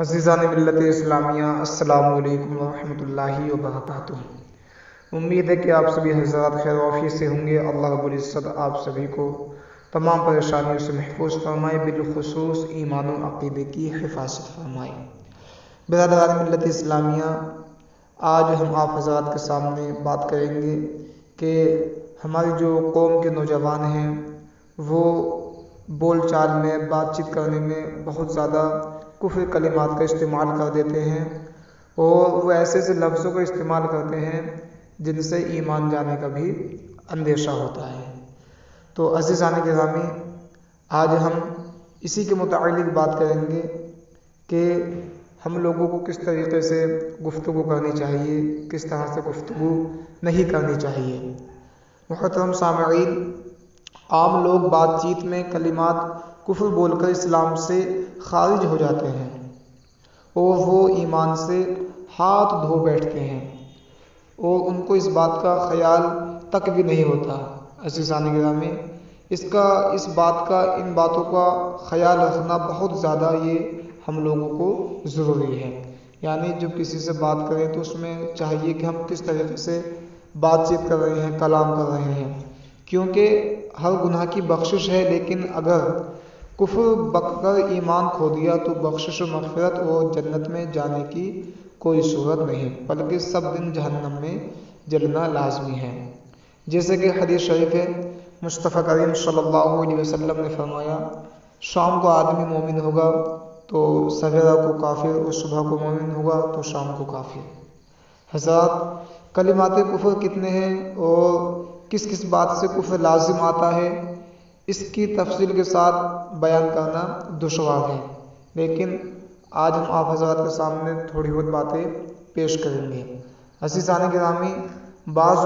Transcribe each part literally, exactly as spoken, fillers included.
عزیزان ملت اسلامیہ، السلام علیکم ورحمۃ اللہ وبرکاتہ۔ امید ہے کہ آپ سبھی حضرات خیر و عافیت سے ہوں گے۔ اللہ رب العزت آپ سبھی کو تمام پریشانیوں سے محفوظ فرمائے، بالخصوص ایمان و عقیدے کی حفاظت فرمائے۔ برادران ملت اسلامیہ، آج ہم آپ حضرات کے سامنے بات کریں گے کہ ہماری جو قوم کے نوجوان ہیں وہ بول چال میں، بات چیت کرنے میں بہت زیادہ کفر کلمات کا استعمال کر دیتے ہیں، اور وہ ایسے ایسے لفظوں کا استعمال کرتے ہیں جن سے ایمان جانے کا بھی اندیشہ ہوتا ہے۔ تو عزیزان گرامی، آج ہم اسی کے متعلق بات کریں گے کہ ہم لوگوں کو کس طریقے سے گفتگو کرنی چاہیے، کس طرح سے گفتگو نہیں کرنی چاہیے۔ محترم سامعین، عام لوگ بات چیت میں کلمات کفر بول کر اسلام سے خارج ہو جاتے ہیں اور وہ ایمان سے ہاتھ دھو بیٹھتے ہیں، اور ان کو اس بات کا خیال تک بھی نہیں ہوتا۔ عزیزان گرامی، اس کا اس بات کا ان باتوں کا خیال رکھنا بہت زیادہ یہ ہم لوگوں کو ضروری ہے۔ یعنی جب کسی سے بات کریں تو اس میں چاہیے کہ ہم کس طریقے سے بات چیت کر رہے ہیں، کلام کر رہے ہیں، کیونکہ ہر گناہ کی بخشش ہے، لیکن اگر کفر بک کر ایمان کھو دیا تو بخشش و مغفرت اور جنت میں جانے کی کوئی صورت نہیں، بلکہ سب دن جہنم میں جلنا لازمی ہے۔ جیسے کہ حدیث شریف ہے، مصطفیٰ کریم صلی اللہ علیہ وسلم نے فرمایا، شام کو آدمی مومن ہوگا تو سویرا کو کافر، اور صبح کو مومن ہوگا تو شام کو کافر۔ حضرات، کلمات کفر کتنے ہیں اور کس کس بات سے کفر لازم آتا ہے، اس کی تفصیل کے ساتھ بیان کرنا دشوار ہے، لیکن آج ہم آپ حضرات کے سامنے تھوڑی بہت باتیں پیش کریں گے۔ عزیزان گرامی، بعض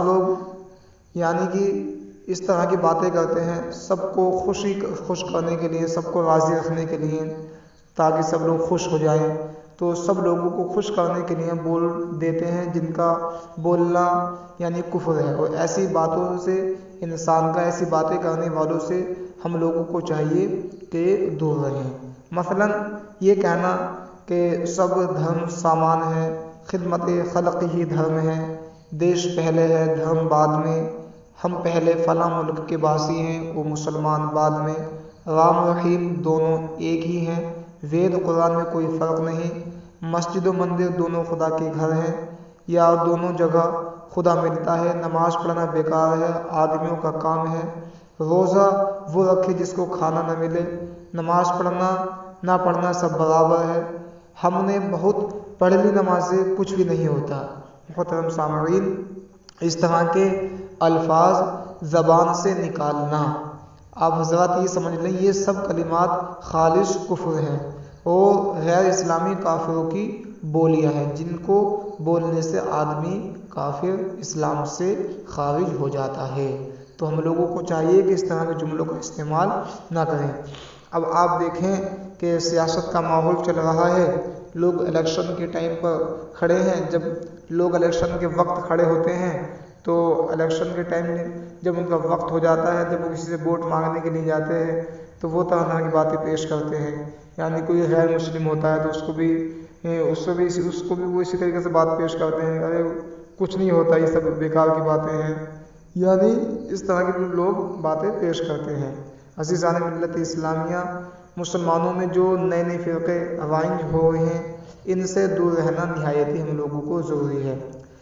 لوگ یعنی کہ اس طرح کی باتیں کرتے ہیں سب کو خوشی خوش کرنے کے لیے، سب کو راضی رکھنے کے لیے، تاکہ سب لوگ خوش ہو جائیں، تو سب لوگوں کو خوش کرنے کے لیے بول دیتے ہیں جن کا بولنا یعنی کفر ہے، اور ایسی باتوں سے انسان کا، ایسی باتیں کرنے والوں سے ہم لوگوں کو چاہیے کہ دور رہیں۔ مثلا یہ کہنا کہ سب دھرم سامان ہے، خدمت خلق ہی دھرم ہے، دیش پہلے ہے دھرم بعد میں، ہم پہلے فلاں ملک کے باسی ہیں وہ مسلمان بعد میں، رام رحیم دونوں ایک ہی ہیں، وید قرآن میں کوئی فرق نہیں، مسجد و مندر دونوں خدا کے گھر ہیں، یا دونوں جگہ خدا ملتا ہے، نماز پڑھنا بیکار ہے، آدمیوں کا کام ہے، روزہ وہ رکھے جس کو کھانا نہ ملے، نماز پڑھنا نہ پڑھنا سب برابر ہے، ہم نے بہت پڑھ لی نمازیں کچھ بھی نہیں ہوتا۔ محترم سامعین، اس طرح کے الفاظ زبان سے نکالنا، آپ حضرات یہ سمجھ لیں یہ سب کلمات خالص کفر ہیں اور غیر اسلامی کافروں کی بولیاں ہیں، جن کو بولنے سے آدمی کافر، اسلام سے خارج ہو جاتا ہے۔ تو ہم لوگوں کو چاہیے کہ اس طرح کے جملوں کا استعمال نہ کریں۔ اب آپ دیکھیں کہ سیاست کا ماحول چل رہا ہے، لوگ الیکشن کے ٹائم پر کھڑے ہیں، جب لوگ الیکشن کے وقت کھڑے ہوتے ہیں تو الیکشن کے ٹائم جب ان کا وقت ہو جاتا ہے، جب وہ کسی سے ووٹ مانگنے کے لیے جاتے ہیں تو وہ طرح طرح کی باتیں پیش کرتے ہیں۔ یعنی کوئی غیر مسلم ہوتا ہے تو اس کو بھی اس کو بھی اس کو بھی وہ اسی طریقے سے بات پیش کرتے ہیں، ارے کچھ نہیں ہوتا، یہ سب بیکار کی باتیں ہیں، یعنی اس طرح کے لوگ باتیں پیش کرتے ہیں۔ عزیزان ملت اسلامیہ، مسلمانوں میں جو نئے نئے فرقے رائج ہو رہے ہیں، ان سے دور رہنا نہایت ہی ہم لوگوں کو ضروری ہے۔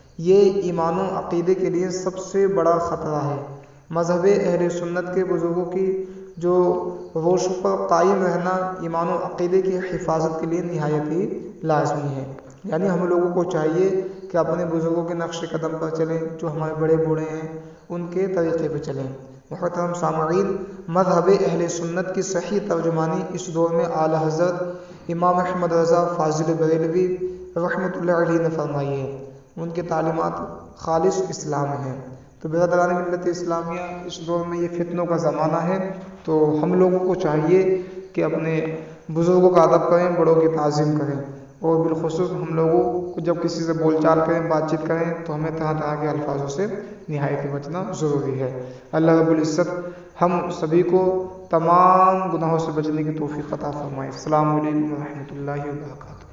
یہ ایمان و عقیدے کے لیے سب سے بڑا خطرہ ہے۔ مذہب اہل سنت کے بزرگوں کی جو روش پر قائم رہنا ایمان و عقیدے کی حفاظت کے لیے نہایت ہی لازمی ہے۔ یعنی ہم لوگوں کو چاہیے کہ اپنے بزرگوں کے نقش قدم پر چلیں، جو ہمارے بڑے بوڑھے ہیں ان کے طریقے پہ چلیں۔ محترم سامعین، مذہب اہل سنت کی صحیح ترجمانی اس دور میں اعلیٰ حضرت امام احمد رضا فاضل بریلوی رحمۃ اللہ علیہ نے فرمائی ہے، ان کے تعلیمات خالص اسلام ہیں۔ تو برادران ملت اسلامیہ، اس دور میں یہ فتنوں کا زمانہ ہے، تو ہم لوگوں کو چاہیے کہ اپنے بزرگوں کا ادب کریں، بڑوں کی تعظیم کریں، اور بالخصوص ہم لوگوں کو جب کسی سے بول چال کریں، بات چیت کریں تو ہمیں طرح طرح کے الفاظوں سے نہایت بچنا ضروری ہے۔ اللہ رب العزت ہم سبھی کو تمام گناہوں سے بچنے کی توفیق عطا فرمائے۔ السلام علیکم ورحمۃ اللہ وبرکاتہ۔